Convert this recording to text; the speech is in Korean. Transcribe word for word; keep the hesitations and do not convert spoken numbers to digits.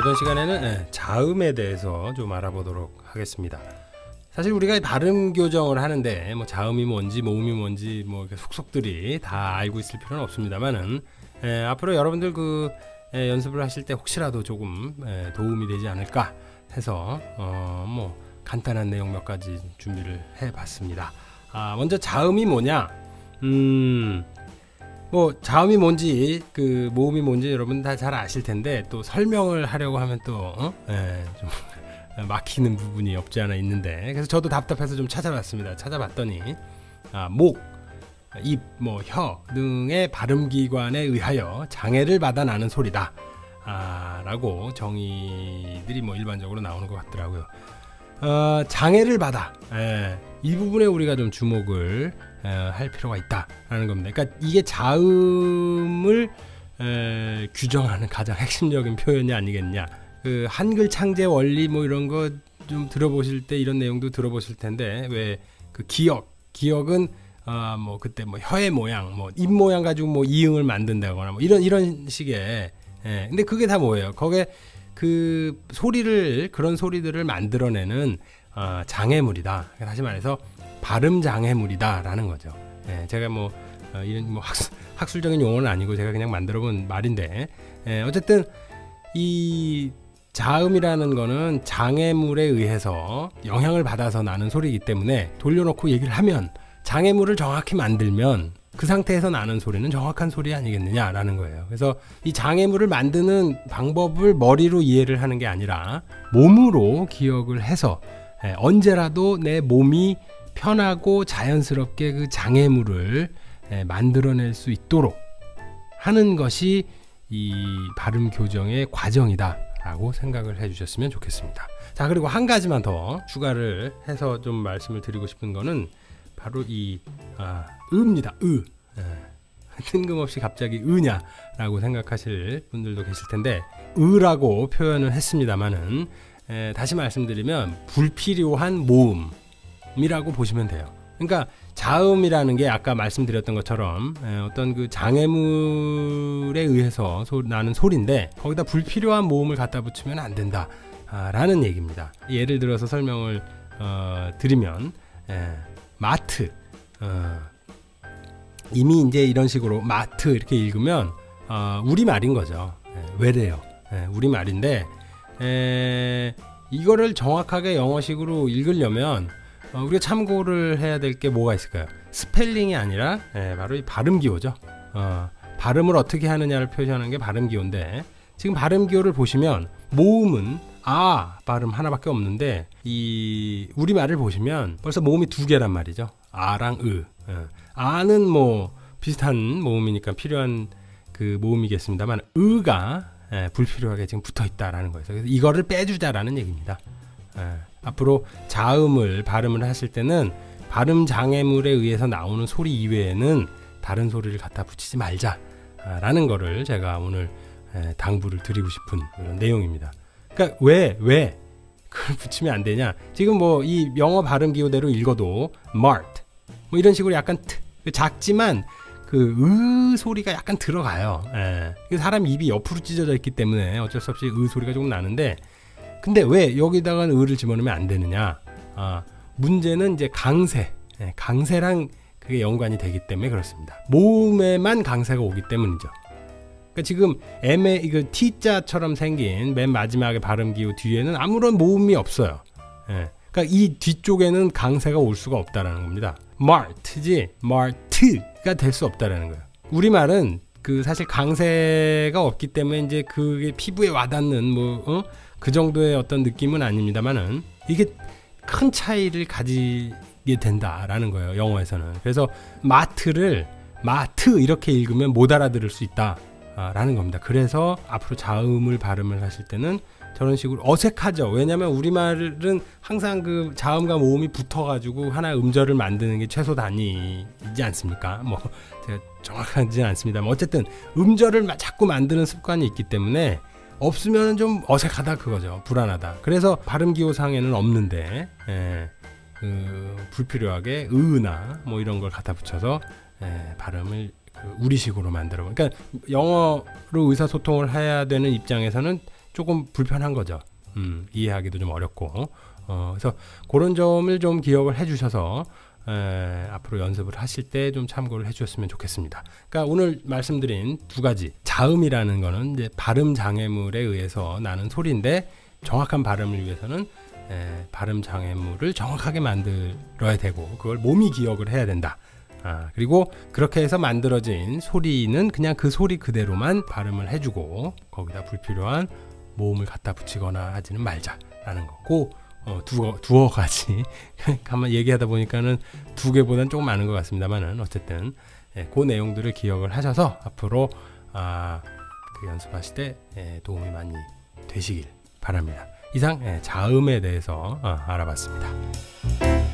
이번 시간에는 예, 자음에 대해서 좀 알아보도록 하겠습니다. 사실 우리가 발음 교정을 하는데 뭐 자음이 뭔지 모음이 뭔지 뭐 속속들이 다 알고 있을 필요는 없습니다만은 예, 앞으로 여러분들 그 예, 연습을 하실 때 혹시라도 조금 예, 도움이 되지 않을까 해서 어, 뭐 간단한 내용 몇 가지 준비를 해봤습니다. 아, 먼저 자음이 뭐냐? 음, 뭐 자음이 뭔지 그 모음이 뭔지 여러분 다 잘 아실 텐데 또 설명을 하려고 하면 또 어? 예, 좀 막히는 부분이 없지 않아 있는데 그래서 저도 답답해서 좀 찾아봤습니다. 찾아봤더니 아, 목, 입, 뭐 혀 등의 발음기관에 의하여 장애를 받아 나는 소리다 아, 라고 정의들이 뭐 일반적으로 나오는 것 같더라고요. 어, 장애를 받아 예, 이 부분에 우리가 좀 주목을 에, 할 필요가 있다라는 겁니다. 그러니까 이게 자음을 에, 규정하는 가장 핵심적인 표현이 아니겠냐. 그 한글 창제 원리 뭐 이런 거 좀 들어보실 때 이런 내용도 들어보실 텐데 왜 그 기억, 기억은 아 뭐 그때 뭐 혀의 모양, 뭐 입 모양 가지고 뭐 이응을 만든다거나 뭐 이런 이런 식의. 예, 근데 그게 다 뭐예요? 거기에 그 소리를 그런 소리들을 만들어내는 어, 장애물이다. 다시 말해서 발음 장애물이다라는 거죠. 예, 제가 뭐 어, 이런 뭐 학술, 학술적인 용어는 아니고 제가 그냥 만들어본 말인데 예, 어쨌든 이 자음이라는 거는 장애물에 의해서 영향을 받아서 나는 소리이기 때문에 돌려놓고 얘기를 하면 장애물을 정확히 만들면 그 상태에서 나는 소리는 정확한 소리 아니겠느냐라는 거예요. 그래서 이 장애물을 만드는 방법을 머리로 이해를 하는 게 아니라 몸으로 기억을 해서 예, 언제라도 내 몸이 편하고 자연스럽게 그 장애물을 예, 만들어낼 수 있도록 하는 것이 이 발음 교정의 과정이다 라고 생각을 해주셨으면 좋겠습니다. 자, 그리고 한 가지만 더 추가를 해서 좀 말씀을 드리고 싶은 거는 바로 이 아, 으입니다. 으. 예. 뜬금없이 갑자기 으냐 라고 생각하실 분들도 계실 텐데 으라고 표현을 했습니다만은 에, 다시 말씀드리면 불필요한 모음이라고 보시면 돼요. 그러니까 자음이라는 게 아까 말씀드렸던 것처럼 에, 어떤 그 장애물에 의해서 소, 나는 소리인데 거기다 불필요한 모음을 갖다 붙이면 안 된다 아, 라는 얘기입니다. 예를 들어서 설명을 어, 드리면 에, 마트 어, 이미 이제 이런 식으로 마트 이렇게 읽으면 어, 우리말인 거죠. 에, 외래요. 에, 우리말인데 에, 이거를 정확하게 영어식으로 읽으려면 어, 우리가 참고를 해야 될 게 뭐가 있을까요? 스펠링이 아니라 예, 바로 이 발음기호죠. 어, 발음을 어떻게 하느냐를 표시하는 게 발음기호인데 지금 발음기호를 보시면 모음은 아 발음 하나밖에 없는데 이 우리말을 보시면 벌써 모음이 두 개란 말이죠. 아랑 으. 예. 아는 뭐 비슷한 모음이니까 필요한 그 모음이겠습니다만 으가 예, 불필요하게 지금 붙어 있다라는 거예요. 그래서 이거를 빼주자라는 얘기입니다. 예, 앞으로 자음을 발음을 하실 때는 발음 장애물에 의해서 나오는 소리 이외에는 다른 소리를 갖다 붙이지 말자라는 거를 제가 오늘 예, 당부를 드리고 싶은 그런 내용입니다. 그러니까 왜, 왜 그걸 붙이면 안 되냐? 지금 뭐 이 영어 발음 기호대로 읽어도 mart 뭐 이런 식으로 약간 트, 작지만 그 으 소리가 약간 들어가요. 예. 사람 입이 옆으로 찢어져 있기 때문에 어쩔 수 없이 으 소리가 조금 나는데 근데 왜 여기다가 으를 집어넣으면 안 되느냐? 아, 문제는 이제 강세, 예, 강세랑 그게 연관이 되기 때문에 그렇습니다. 모음에만 강세가 오기 때문이죠. 그러니까 지금 M의 이거 T자처럼 생긴 맨 마지막에 발음 기호 뒤에는 아무런 모음이 없어요. 예. 그러니까 이 뒤쪽에는 강세가 올 수가 없다라는 겁니다. mart지 mart가 될 수 없다라는 거예요. 우리말은 그 사실 강세가 없기 때문에 이제 그게 피부에 와닿는 뭐 어? 그 정도의 어떤 느낌은 아닙니다만은 이게 큰 차이를 가지게 된다라는 거예요. 영어에서는. 그래서 마트를 마트 이렇게 읽으면 못 알아들을 수 있다라는 겁니다. 그래서 앞으로 자음을 발음을 하실 때는 저런 식으로 어색하죠. 왜냐하면 우리말은 항상 그 자음과 모음이 붙어가지고 하나의 음절을 만드는 게 최소 단위이지 않습니까? 뭐 제가 정확하지는 않습니다만 어쨌든 음절을 자꾸 만드는 습관이 있기 때문에 없으면 좀 어색하다 그거죠. 불안하다. 그래서 발음기호상에는 없는데 예, 그 불필요하게 으나 뭐 이런 걸 갖다 붙여서 예, 발음을 그 우리식으로 만들어. 그러니까 영어로 의사소통을 해야 되는 입장에서는 조금 불편한 거죠. 음, 이해하기도 좀 어렵고. 어, 그래서 그런 점을 좀 기억을 해주셔서 에, 앞으로 연습을 하실 때 좀 참고를 해주셨으면 좋겠습니다. 그러니까 오늘 말씀드린 두 가지, 자음이라는 거는 이제 발음 장애물에 의해서 나는 소리인데 정확한 발음을 위해서는 에, 발음 장애물을 정확하게 만들어야 되고 그걸 몸이 기억을 해야 된다. 아, 그리고 그렇게 해서 만들어진 소리는 그냥 그 소리 그대로만 발음을 해주고 거기다 불필요한 모음을 갖다 붙이거나 하지는 말자라는 거고. 어, 두어, 두어 가지 한번 얘기하다 보니까는 두 개보다는 조금 많은 것 같습니다만은 어쨌든 예, 그 내용들을 기억을 하셔서 앞으로 아, 그 연습하실 때 예, 도움이 많이 되시길 바랍니다. 이상 예, 자음에 대해서 어, 알아봤습니다.